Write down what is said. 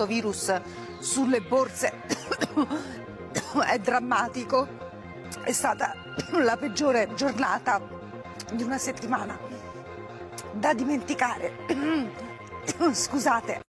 questo virus sulle borse è drammatico. È stata la peggiore giornata di una settimana da dimenticare. Scusate.